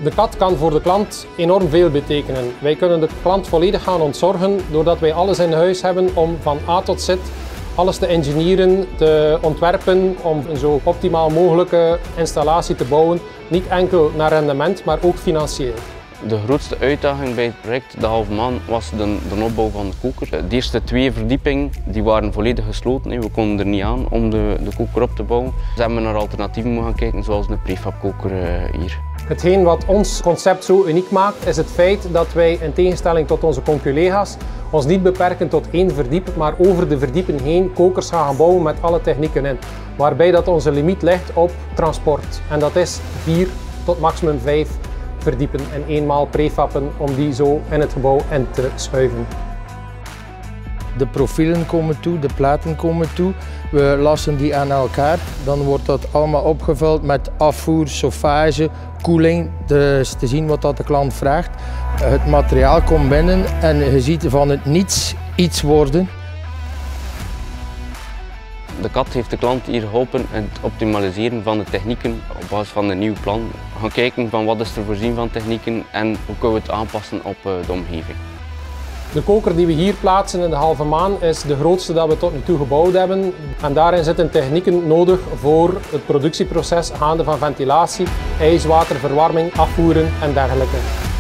De kat kan voor de klant enorm veel betekenen. Wij kunnen de klant volledig gaan ontzorgen doordat wij alles in huis hebben om van A tot Z alles te engineeren, te ontwerpen om een zo optimaal mogelijke installatie te bouwen. Niet enkel naar rendement, maar ook financieel. De grootste uitdaging bij het project De Halve Maan was de opbouw van de koker. De eerste 2 verdiepingen die waren volledig gesloten. We konden er niet aan om de koker op te bouwen. Dus hebben we naar alternatieven moeten gaan kijken, zoals een prefabkoker hier. Hetgeen wat ons concept zo uniek maakt, is het feit dat wij in tegenstelling tot onze conculega's ons niet beperken tot 1 verdiep, maar over de verdiepen heen kokers gaan bouwen met alle technieken in. Waarbij dat onze limiet ligt op transport. En dat is 4 tot maximum 5 verdiepen en eenmaal prefappen om die zo in het gebouw in te schuiven. De profielen komen toe, de platen komen toe. We lassen die aan elkaar. Dan wordt dat allemaal opgevuld met afvoer, chauffage, koeling. Dus te zien wat dat de klant vraagt. Het materiaal komt binnen en je ziet van het niets iets worden. De kat heeft de klant hier geholpen in het optimaliseren van de technieken op basis van een nieuw plan. We gaan kijken van wat is er voorzien van technieken en hoe kunnen we het aanpassen op de omgeving. De koker die we hier plaatsen in De Halve Maan is de grootste dat we tot nu toe gebouwd hebben. En daarin zitten technieken nodig voor het productieproces gaande van ventilatie, ijswater, verwarming, afvoeren en dergelijke.